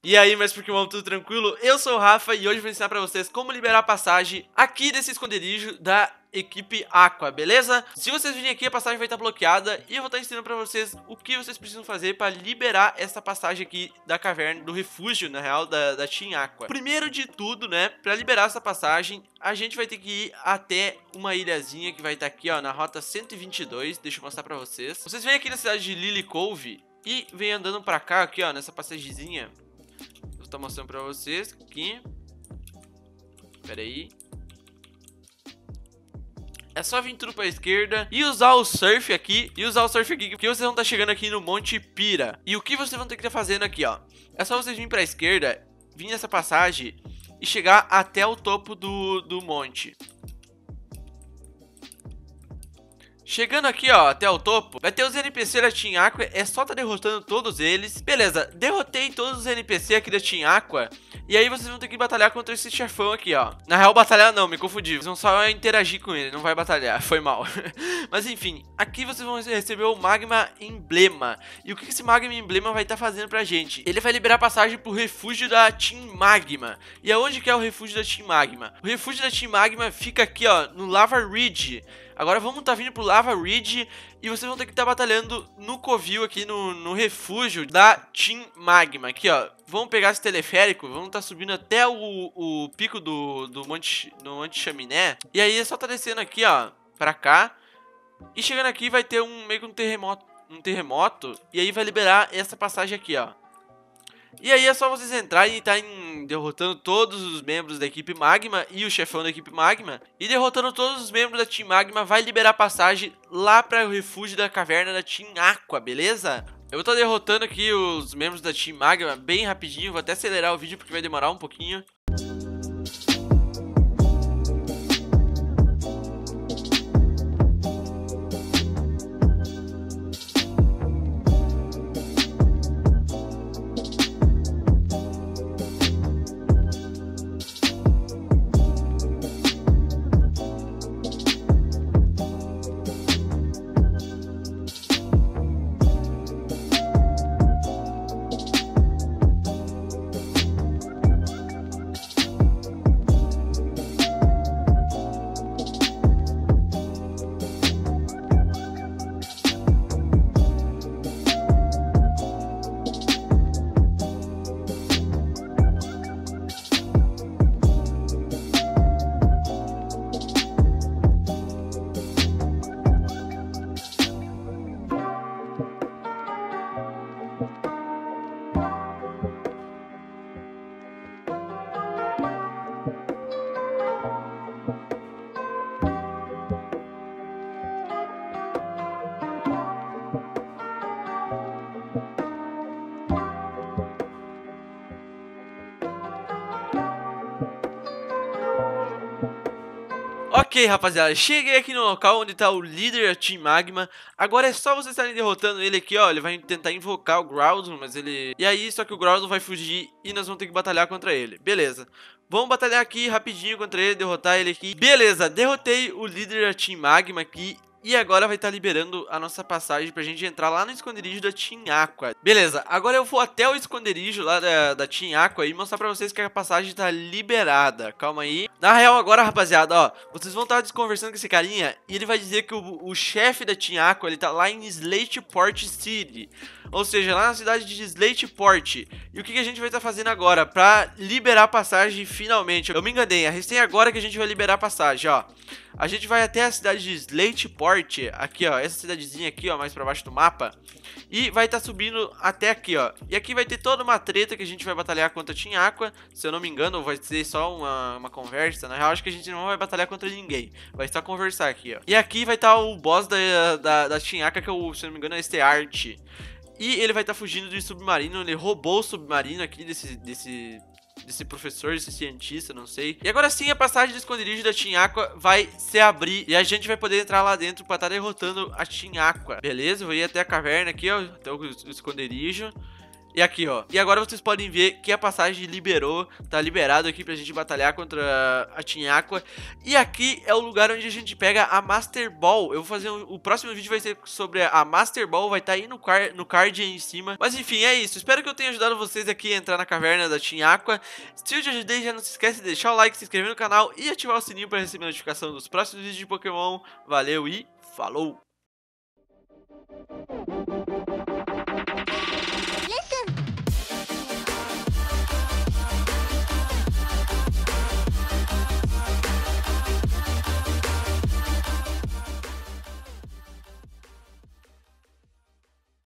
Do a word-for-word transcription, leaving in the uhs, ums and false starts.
E aí, meus Pokémon, tudo tranquilo? Eu sou o Rafa e hoje vou ensinar pra vocês como liberar a passagem aqui desse esconderijo da equipe Aqua, beleza? Se vocês virem aqui, a passagem vai estar bloqueada e eu vou estar ensinando pra vocês o que vocês precisam fazer pra liberar essa passagem aqui da caverna, do refúgio, na real, da, da Team Aqua. Primeiro de tudo, né, pra liberar essa passagem, a gente vai ter que ir até uma ilhazinha que vai estar aqui, ó, na rota cento e vinte e dois, deixa eu mostrar pra vocês. Vocês vêm aqui na cidade de Lily Cove e vem andando pra cá, aqui, ó, nessa passagemzinha. Vou estar mostrando pra vocês aqui. Pera aí. É só vir tudo pra esquerda e usar o surf aqui. E usar o surf aqui, porque vocês vão estar chegando aqui no Monte Pira. E o que vocês vão ter que estar fazendo aqui, ó. É só vocês virem pra esquerda, vir nessa passagem e chegar até o topo do, do monte. Chegando aqui, ó, até o topo, vai ter os N P C da Team Aqua, é só tá derrotando todos eles. Beleza, derrotei todos os N P C aqui da Team Aqua. E aí vocês vão ter que batalhar contra esse chefão aqui, ó. Na real, batalhar não, me confundi. Vocês vão só interagir com ele, não vai batalhar, foi mal. Mas enfim, aqui vocês vão receber o Magma Emblema. E o que esse Magma Emblema vai estar fazendo pra gente? Ele vai liberar passagem pro refúgio da Team Magma. E aonde que é o refúgio da Team Magma? O refúgio da Team Magma fica aqui, ó, no Lava Ridge. Agora vamos estar tá vindo pro Lava Ridge e vocês vão ter que estar tá batalhando no covil aqui, no, no refúgio da Team Magma. Aqui, ó, vamos pegar esse teleférico, vamos estar tá subindo até o, o pico do, do monte, do monte Chaminé. E aí é só tá descendo aqui, ó, pra cá. E chegando aqui vai ter um meio que um terremoto, um terremoto. E aí vai liberar essa passagem aqui, ó. E aí é só vocês entrarem e estarem derrotando todos os membros da equipe Magma e o chefão da equipe Magma. E derrotando todos os membros da Team Magma vai liberar passagem lá para o refúgio da caverna da Team Aqua, beleza? Eu vou estar derrotando aqui os membros da Team Magma bem rapidinho, vou até acelerar o vídeo porque vai demorar um pouquinho. Ok, rapaziada, cheguei aqui no local onde tá o líder da Team Magma. Agora é só vocês estarem derrotando ele aqui, ó. Ele vai tentar invocar o Groudon, mas ele... E aí, só que o Groudon vai fugir e nós vamos ter que batalhar contra ele. Beleza. Vamos batalhar aqui rapidinho contra ele, derrotar ele aqui. Beleza, derrotei o líder da Team Magma aqui. E agora vai estar liberando a nossa passagem pra gente entrar lá no esconderijo da Team Aqua. Beleza, agora eu vou até o esconderijo lá da, da Team Aqua e mostrar pra vocês que a passagem tá liberada. Calma aí. Na real agora, rapaziada, ó, vocês vão estar conversando com esse carinha e ele vai dizer que o, o chefe da Team Aqua, ele tá lá em Slateport City. Ou seja, lá na cidade de Slateport. E o que, que a gente vai estar fazendo agora pra liberar a passagem finalmente? Eu me enganei, é recém agora que a gente vai liberar a passagem, ó. A gente vai até a cidade de Slateport, aqui ó, essa cidadezinha aqui ó, mais pra baixo do mapa. E vai estar subindo até aqui ó. E aqui vai ter toda uma treta que a gente vai batalhar contra a Team Aqua. Se eu não me engano, vai ser só uma, uma conversa. Na real, acho que a gente não vai batalhar contra ninguém. Vai só conversar aqui ó. E aqui vai estar o boss da, da, da Team Aqua, que eu, se eu não me engano é este Art. E ele vai estar fugindo do submarino, ele roubou o submarino aqui desse... desse desse professor, desse cientista, não sei. E agora sim a passagem do esconderijo da Team Aqua vai se abrir e a gente vai poder entrar lá dentro pra estar derrotando a Team Aqua. Beleza, eu vou ir até a caverna aqui, ó, até o esconderijo. E aqui, ó. E agora vocês podem ver que a passagem liberou, tá liberado aqui pra gente batalhar contra a Team Aqua. E aqui é o lugar onde a gente pega a Master Ball. Eu vou fazer um, o próximo vídeo vai ser sobre a Master Ball, vai estar tá aí no, car, no card aí em cima. Mas enfim, é isso. Espero que eu tenha ajudado vocês aqui a entrar na caverna da Team Aqua. Se eu te ajudei, já não se esquece de deixar o like, se inscrever no canal e ativar o sininho para receber notificação dos próximos vídeos de Pokémon. Valeu e falou!